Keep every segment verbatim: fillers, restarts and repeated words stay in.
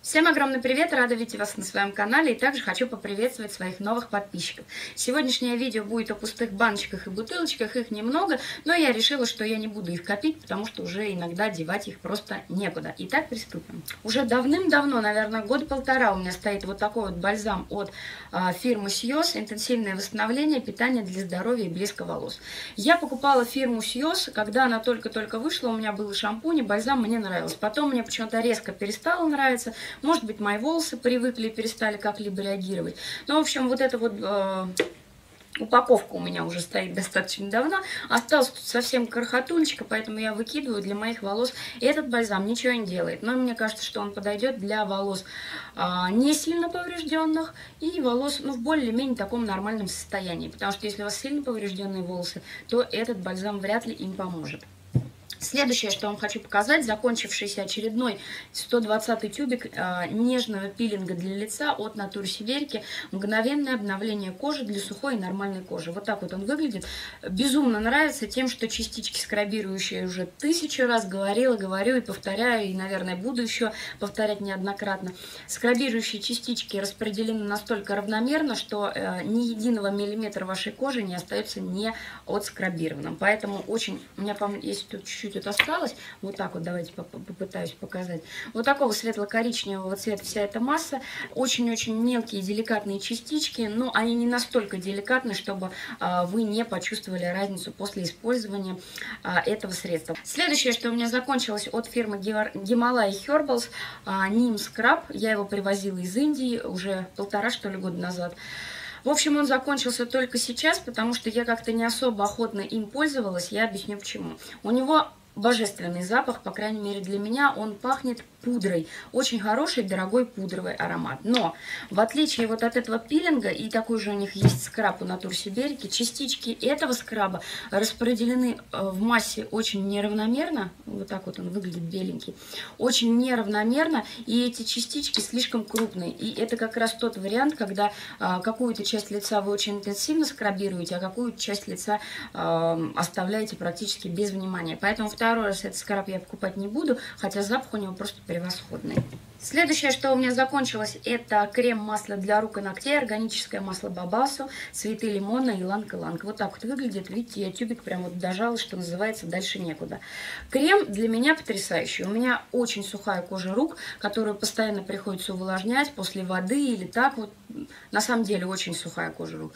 Всем огромный привет, рада видеть вас на своем канале и также хочу поприветствовать своих новых подписчиков. Сегодняшнее видео будет о пустых баночках и бутылочках, их немного, но я решила, что я не буду их копить, потому что уже иногда девать их просто некуда. Итак, приступим. Уже давным-давно, наверное, года полтора у меня стоит вот такой вот бальзам от а, фирмы Сьос, интенсивное восстановление, питание для здоровья и блеска волос. Я покупала фирму Сьос, когда она только-только вышла, у меня был шампунь и бальзам, мне нравилось. Потом мне почему-то резко перестало нравиться. Может быть, мои волосы привыкли и перестали как-либо реагировать. Ну, в общем, вот эта вот э, упаковка у меня уже стоит достаточно давно. Осталась тут совсем крохотулечка, поэтому я выкидываю для моих волос. И этот бальзам ничего не делает. Но мне кажется, что он подойдет для волос э, не сильно поврежденных и волос ну, в более-менее таком нормальном состоянии. Потому что если у вас сильно поврежденные волосы, то этот бальзам вряд ли им поможет. Следующее, что вам хочу показать, закончившийся очередной сто двадцатый тюбик э, нежного пилинга для лица от Natura Siberica. Мгновенное обновление кожи для сухой и нормальной кожи. Вот так вот он выглядит. Безумно нравится тем, что частички скрабирующие уже тысячу раз говорила, говорю и повторяю, и, наверное, буду еще повторять неоднократно. Скрабирующие частички распределены настолько равномерно, что э, ни единого миллиметра вашей кожи не остается не отскрабированным. Поэтому очень, у меня, по-моему, есть тут чуть-чуть это осталось. Вот так вот давайте попытаюсь показать. Вот такого светло-коричневого цвета вся эта масса. Очень-очень мелкие деликатные частички, но они не настолько деликатны, чтобы а, вы не почувствовали разницу после использования а, этого средства. Следующее, что у меня закончилось от фирмы Himalaya Herbals, а, Neem Scrub. Я его привозила из Индии уже полтора, что ли, года назад. В общем, он закончился только сейчас, потому что я как-то не особо охотно им пользовалась. Я объясню почему. У него божественный запах, по крайней мере для меня, он пахнет пудрой. Очень хороший, дорогой пудровый аромат. Но, в отличие вот от этого пилинга, и такой же у них есть скраб у Natura Siberica, частички этого скраба распределены в массе очень неравномерно. Вот так вот он выглядит беленький. Очень неравномерно, и эти частички слишком крупные. И это как раз тот вариант, когда а, какую-то часть лица вы очень интенсивно скрабируете, а какую-то часть лица а, оставляете практически без внимания. Поэтому второй раз этот скраб я покупать не буду, хотя запах у него просто превосходный. Следующее, что у меня закончилось, это крем-масло для рук и ногтей, органическое масло Бабасу, цветы лимона, иланг-иланг. Вот так вот выглядит, видите, я тюбик прям вот дожала, что называется, дальше некуда. Крем для меня потрясающий. У меня очень сухая кожа рук, которую постоянно приходится увлажнять после воды или так вот. На самом деле очень сухая кожа рук.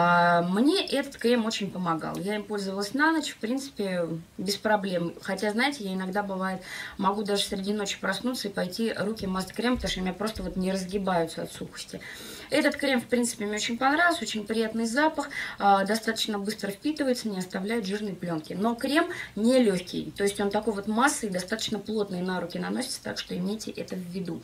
Мне этот крем очень помогал. Я им пользовалась на ночь, в принципе, без проблем. Хотя, знаете, я иногда бывает, могу даже среди ночи проснуться и пойти руки мазать крем, потому что у меня просто вот не разгибаются от сухости. Этот крем, в принципе, мне очень понравился, очень приятный запах, достаточно быстро впитывается, не оставляет жирной пленки. Но крем не легкий, то есть он такой вот массой, достаточно плотный на руки наносится, так что имейте это в виду.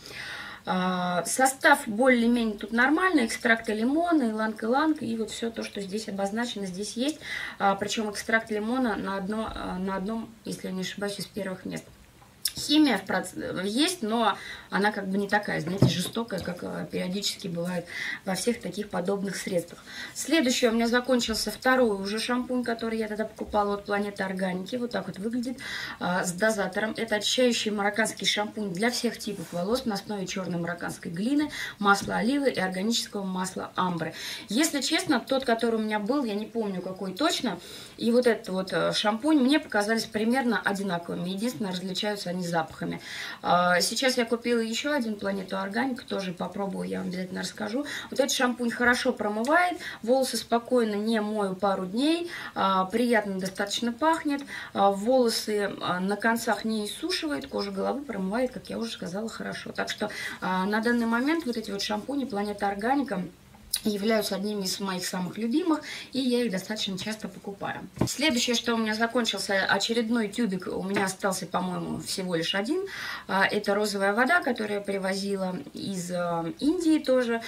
Состав более-менее тут нормальный, экстракты лимона, иланг-иланг и вот все то, что здесь обозначено, здесь есть. Причем экстракт лимона на, одно, на одном, если я не ошибаюсь, из первых мест. Химия есть, но она как бы не такая, знаете, жестокая, как периодически бывает во всех таких подобных средствах. Следующее у меня закончился второй уже шампунь, который я тогда покупала от Планеты Органики. Вот так вот выглядит, с дозатором. Это очищающий марокканский шампунь для всех типов волос на основе черной марокканской глины, масла оливы и органического масла амбры. Если честно, тот, который у меня был, я не помню какой точно, и вот этот вот шампунь мне показались примерно одинаковыми. Единственное, различаются они запахами. Сейчас я купила еще один Планету Органик, тоже попробую, я вам обязательно расскажу. Вот этот шампунь хорошо промывает, волосы спокойно не мою пару дней, приятно достаточно пахнет, волосы на концах не иссушивает, кожу головы промывает, как я уже сказала, хорошо. Так что на данный момент вот эти вот шампуни Планета Органика являются одними из моих самых любимых, и я их достаточно часто покупаю. Следующее, что у меня закончился, очередной тюбик, у меня остался, по-моему, всего лишь один. Это розовая вода, которую я привозила из Индии тоже.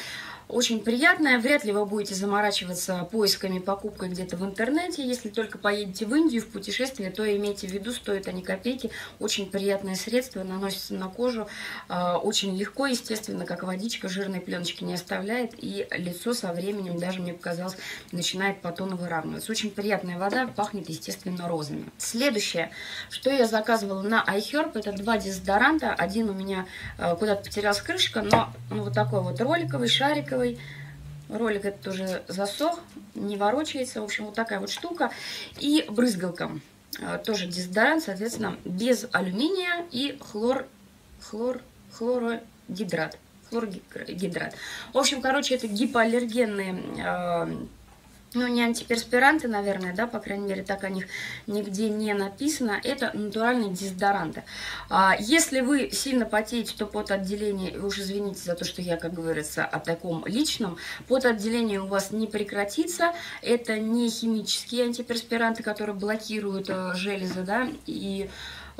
Очень приятная, вряд ли вы будете заморачиваться поисками, покупкой где-то в интернете. Если только поедете в Индию в путешествие, то имейте в виду, стоят они копейки. Очень приятное средство, наносится на кожу очень легко, естественно, как водичка, жирной пленочки не оставляет. И лицо со временем, даже мне показалось, начинает по тону выравниваться. Очень приятная вода, пахнет, естественно, розами. Следующее, что я заказывала на iHerb, это два дезодоранта. Один у меня куда-то потерялась крышка, но ну, вот такой вот роликовый, шариковый. Ролик этот тоже засох, не ворочается. В общем, вот такая вот штука. И брызгалка. Тоже дезодорант, соответственно, без алюминия и хлор, хлор, хлорогидрат. Хлорогидрат. В общем, короче, это гипоаллергенные, э, ну, не антиперспиранты, наверное, да, по крайней мере, так о них нигде не написано. Это натуральные дезодоранты. А, если вы сильно потеете, то потоотделение, уж извините за то, что я, как говорится, о таком личном, потоотделение у вас не прекратится. Это не химические антиперспиранты, которые блокируют э, железы, да, и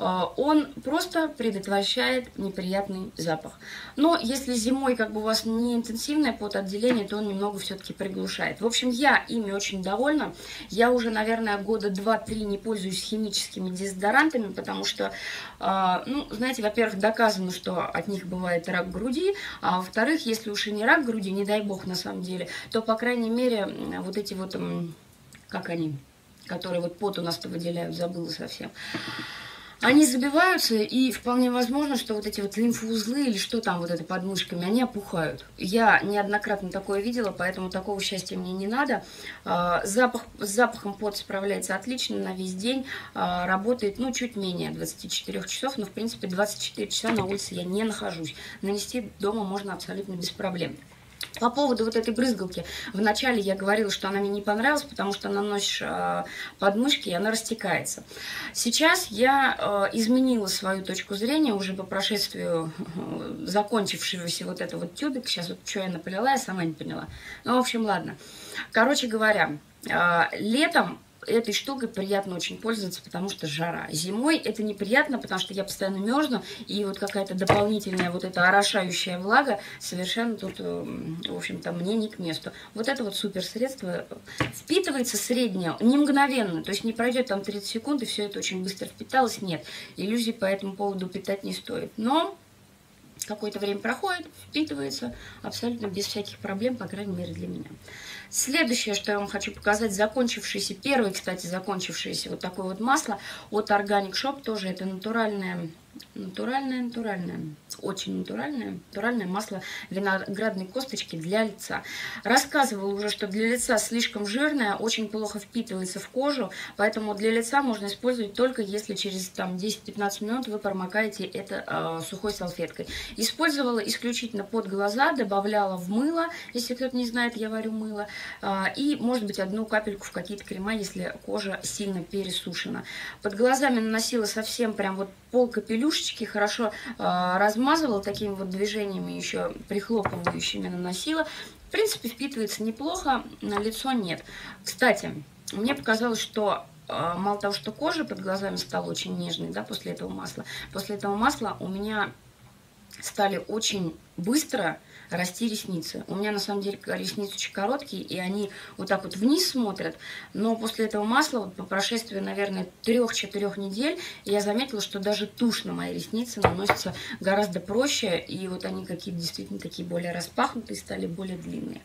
он просто предотвращает неприятный запах. Но если зимой как бы у вас не интенсивное потоотделение, то он немного все-таки приглушает. В общем, я ими очень довольна. Я уже, наверное, года два-три не пользуюсь химическими дезодорантами, потому что, ну, знаете, во-первых, доказано, что от них бывает рак груди, а во-вторых, если уж и не рак груди, не дай бог на самом деле, то, по крайней мере, вот эти вот, как они, которые вот пот у нас-то выделяют, забыла совсем, они забиваются, и вполне возможно, что вот эти вот лимфоузлы или что там вот это под мышками, они опухают. Я неоднократно такое видела, поэтому такого счастья мне не надо. Запах, с запахом пот справляется отлично на весь день, работает, ну, чуть менее двадцати четырёх часов, но, в принципе, двадцать четыре часа на улице я не нахожусь. Нанести дома можно абсолютно без проблем. По поводу вот этой брызгалки. Вначале я говорила, что она мне не понравилась, потому что наносишь э, подмышки, и она растекается. Сейчас я э, изменила свою точку зрения уже по прошествию э, закончившегося вот этого вот тюбик. Сейчас вот что я наполила, я сама не поняла. Ну, в общем, ладно. Короче говоря, э, летом этой штукой приятно очень пользоваться, потому что жара. Зимой это неприятно, потому что я постоянно мерзну, и вот какая-то дополнительная вот эта орошающая влага совершенно тут, в общем-то, мне не к месту. Вот это вот супер средство впитывается среднее, не мгновенно, то есть не пройдет там тридцать секунд, и все это очень быстро впиталось. Нет, иллюзий по этому поводу питать не стоит. Но какое-то время проходит, впитывается абсолютно без всяких проблем, по крайней мере для меня. Следующее, что я вам хочу показать, закончившееся, первое, кстати, закончившееся вот такое вот масло от Organic Shop, тоже это натуральное, натуральное, натуральное, очень натуральное, натуральное масло виноградной косточки для лица. Рассказывала уже, что для лица слишком жирное, очень плохо впитывается в кожу, поэтому для лица можно использовать только если через там десять-пятнадцать минут вы промокаете это э, сухой салфеткой. Использовала исключительно под глаза, добавляла в мыло, если кто-то не знает, я варю мыло, э, и, может быть, одну капельку в какие-то крема, если кожа сильно пересушена. Под глазами наносила совсем прям вот пол капелюшечки, хорошо э, размазывала такими вот движениями, еще прихлопывающими наносила. В принципе, впитывается неплохо, на лицо нет. Кстати, мне показалось, что э, мало того, что кожа под глазами стала очень нежной, да, после этого масла, после этого масла у меня стали очень быстро расти ресницы. У меня на самом деле ресницы очень короткие, и они вот так вот вниз смотрят. Но после этого масла, вот по прошествии, наверное, трех-четырех недель, я заметила, что даже тушь на мои ресницы наносится гораздо проще, и вот они какие-то действительно такие более распахнутые, стали более длинные.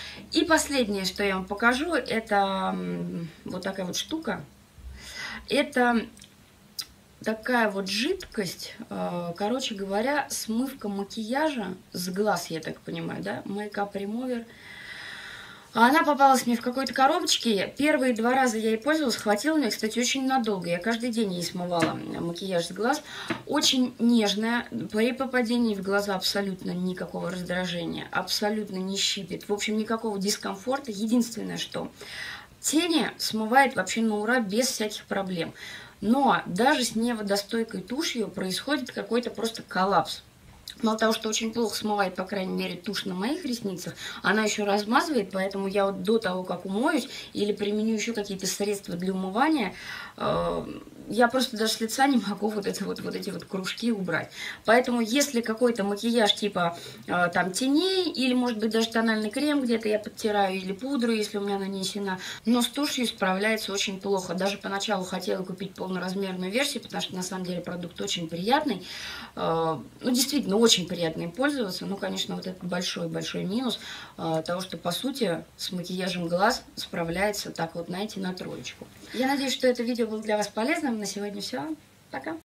И последнее, что я вам покажу, это вот такая вот штука. Это такая вот жидкость, короче говоря, смывка макияжа с глаз, я так понимаю, да, Makeup Remover. Она попалась мне в какой-то коробочке. Первые два раза я ей пользовалась, хватило мне, кстати, очень надолго. Я каждый день ей смывала макияж с глаз. Очень нежная, при попадении в глаза абсолютно никакого раздражения, абсолютно не щипит, в общем, никакого дискомфорта. Единственное, что тени смывает вообще на ура без всяких проблем. Но даже с неводостойкой тушью происходит какой-то просто коллапс. Мало того, что очень плохо смывает, по крайней мере, тушь на моих ресницах, она еще размазывает, поэтому я вот до того, как умоюсь или применю еще какие-то средства для умывания, э, я просто даже с лица не могу вот, это вот, вот эти вот кружки убрать. Поэтому если какой-то макияж типа э, там теней, или может быть даже тональный крем где-то я подтираю, или пудру, если у меня нанесена, но с тушью справляется очень плохо. Даже поначалу хотела купить полноразмерную версию, потому что на самом деле продукт очень приятный. Э, ну, действительно, очень приятно им пользоваться. Ну, конечно, вот это большой-большой минус э, того, что по сути с макияжем глаз справляется так вот, знаете, на троечку. Я надеюсь, что это видео было для вас полезным. На сегодня все. Пока.